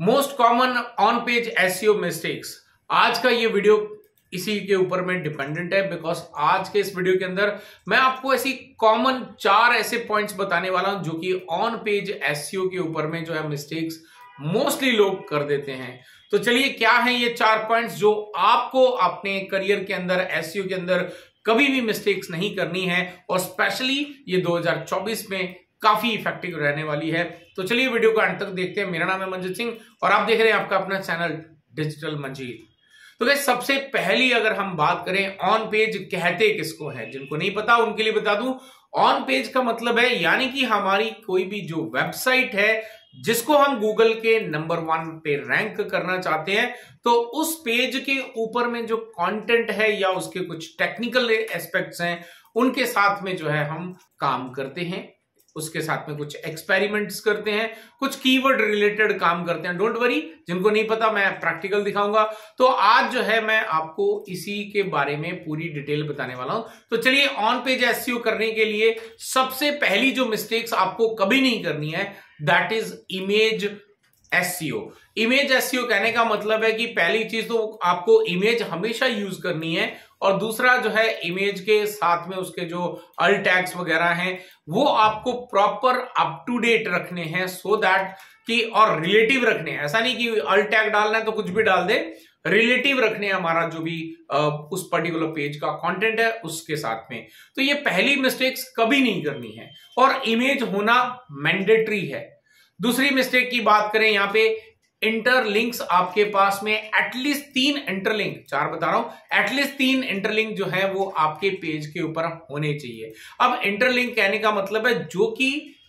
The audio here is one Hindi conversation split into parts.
Most common on page SEO mistakes. आज का ये वीडियो इसी के ऊपर में डिपेंडेंट है, बिकॉज आज के इस वीडियो के अंदर मैं आपको ऐसी कॉमन 4 ऐसे पॉइंट्स बताने वाला हूं जो कि ऑन पेज एसईओ के ऊपर में जो है मिस्टेक्स मोस्टली लोग कर देते हैं। तो चलिए, क्या है ये 4 पॉइंट्स जो आपको अपने करियर के अंदर एसईओ के अंदर कभी भी मिस्टेक्स नहीं करनी है, और स्पेशली ये 2024 में काफी इफेक्टिव रहने वाली है। तो चलिए वीडियो को अंत तक देखते हैं। मेरा नाम है मंजीत सिंह और आप देख रहे हैं आपका अपना चैनल डिजिटल मंजीत। तो गाइस, सबसे पहली अगर हम बात करें ऑन पेज कहते किसको है, जिनको नहीं पता उनके लिए बता दूं। ऑन पेज का मतलब है यानी कि हमारी कोई भी जो वेबसाइट है जिसको हम गूगल के नंबर 1 पे रैंक करना चाहते हैं, तो उस पेज के ऊपर में जो कंटेंट है या उसके कुछ टेक्निकल एस्पेक्ट्स हैं उनके साथ में जो है हम काम करते हैं, उसके साथ में कुछ एक्सपेरिमेंट्स करते हैं, कुछ कीवर्ड रिलेटेड काम करते हैं। डोंट वरी, जिनको नहीं पता मैं प्रैक्टिकल दिखाऊंगा। तो आज जो है मैं आपको इसी के बारे में पूरी डिटेल बताने वाला हूं। तो चलिए, ऑन पेज एसईओ करने के लिए सबसे पहली जो मिस्टेक्स आपको कभी नहीं करनी है, that is image SEO. Image SEO कहने का मतलब है कि पहली चीज तो आपको इमेज हमेशा यूज करनी है, और दूसरा जो है इमेज के साथ में उसके जो अल्ट टैग्स वगैरह हैं वो आपको प्रॉपर अप टू डेट रखने हैं, सो दैट कि और रिलेटिव रखने हैं। ऐसा नहीं कि अल्ट टैग डालना है तो कुछ भी डाल दे, रिलेटिव रखने हैं हमारा जो भी उस पर्टिकुलर पेज का कंटेंट है उसके साथ में। तो ये पहली मिस्टेक्स कभी नहीं करनी है, और इमेज होना मैंडेटरी है। दूसरी मिस्टेक की बात करें, यहां पे इंटरलिंक्स आपके पास में एटलीस्ट 3 इंटरलिंक, 4 बता रहा हूं, एटलीस्ट 3 इंटरलिंक जो है वो आपके पेज के ऊपर होने चाहिए। अब इंटरलिंक कहने का मतलब है जो कि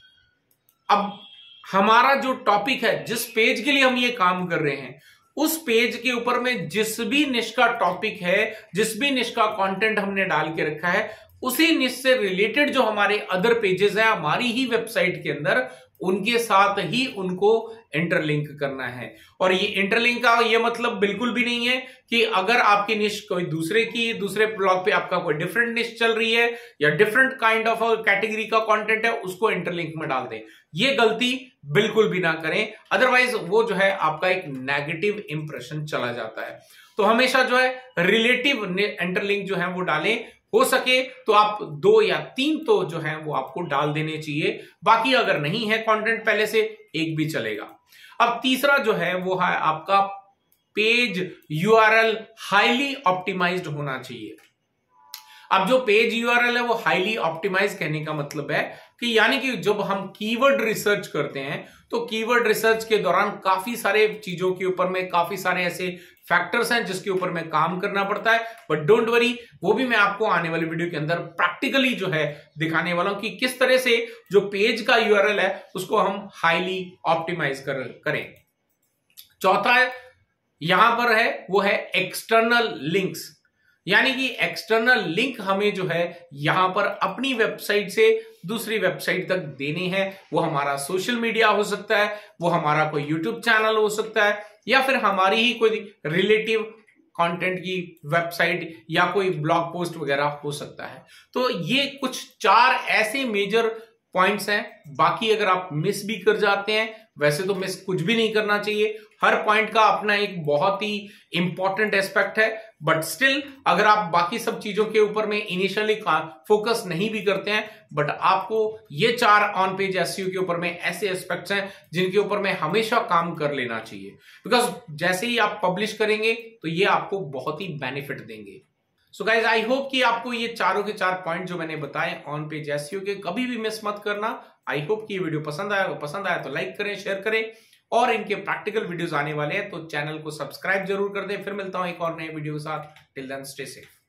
अब हमारा जो टॉपिक है, जिस पेज के लिए हम ये काम कर रहे हैं, उस पेज के ऊपर में जिस भी निश का टॉपिक है, जिस भी निश का कंटेंट हमने डाल के रखा है, उसी निश से रिलेटेड जो हमारे अदर पेजेस हैं हमारी ही वेबसाइट के अंदर, उनके साथ ही उनको इंटरलिंक करना है। और ये इंटरलिंक का ये मतलब बिल्कुल भी नहीं है कि अगर आपकी निश कोई दूसरे ब्लॉग पे आपका कोई डिफरेंट निश चल रही है या डिफरेंट काइंड ऑफ कैटेगरी का कंटेंट है, उसको इंटरलिंक में डाल दें। ये गलती बिल्कुल भी ना करें, अदरवाइज वो जो है आपका एक नेगेटिव इंप्रेशन चला जाता है। तो हमेशा जो है रिलेटिव इंटरलिंक जो है वो डालें। हो सके तो आप 2 या 3 तो जो है वो आपको डाल देने चाहिए, बाकी अगर नहीं है कंटेंट पहले से, एक भी चलेगा। अब तीसरा जो है वो है आपका पेज यूआरएल हाईली ऑप्टिमाइज्ड होना चाहिए। अब जो पेज यूआरएल है वो हाईली ऑप्टिमाइज कहने का मतलब है कि यानी कि जब हम कीवर्ड रिसर्च करते हैं तो कीवर्ड रिसर्च के दौरान काफी सारे चीजों के ऊपर में काफी सारे ऐसे फैक्टर्स हैं जिसके ऊपर में काम करना पड़ता है। बट डोंट वरी, वो भी मैं आपको आने वाली वीडियो के अंदर प्रैक्टिकली जो है दिखाने वाला हूं कि किस तरह से जो पेज का यूआरएल है उसको हम हाईली ऑप्टिमाइज करें। चौथा यहां पर है वो है एक्सटर्नल लिंक्स, यानी कि एक्सटर्नल लिंक हमें जो है यहां पर अपनी वेबसाइट से दूसरी वेबसाइट तक देने हैं। वो हमारा सोशल मीडिया हो सकता है, वो हमारा कोई यूट्यूब चैनल हो सकता है, या फिर हमारी ही कोई रिलेटिव कंटेंट की वेबसाइट या कोई ब्लॉग पोस्ट वगैरह हो सकता है। तो ये कुछ 4 ऐसे मेजर पॉइंट्स हैं। बाकी अगर आप मिस भी कर जाते हैं, वैसे तो मिस कुछ भी नहीं करना चाहिए, हर पॉइंट का अपना एक बहुत ही इंपॉर्टेंट एस्पेक्ट है। बट स्टिल अगर आप बाकी सब चीजों के ऊपर में इनिशियली फोकस नहीं भी करते हैं, बट आपको ये 4 ऑन पेज एसईओ के ऊपर में ऐसे एस्पेक्ट्स हैं जिनके ऊपर में हमेशा काम कर लेना चाहिए, बिकॉज जैसे ही आप पब्लिश करेंगे तो ये आपको बहुत ही बेनिफिट देंगे। सो गाइज, आई होप कि आपको ये चारों के 4 पॉइंट जो मैंने बताए ऑन पेज एसईओ के कभी भी मिस मत करना। आई होप कि ये वीडियो पसंद आया तो लाइक करें, शेयर करें, और इनके प्रैक्टिकल वीडियोस आने वाले हैं तो चैनल को सब्सक्राइब जरूर कर दें। फिर मिलता हूं एक और नए वीडियो के साथ। Till then stay safe.